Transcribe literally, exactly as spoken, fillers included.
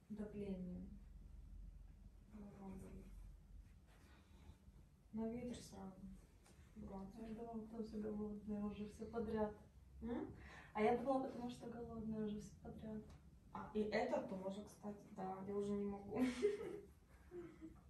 давление. На ветер сразу. Я думала, потому что голодная уже все подряд. М? А я думала, потому что голодная уже все подряд. А, и это тоже, кстати, да, я уже не могу.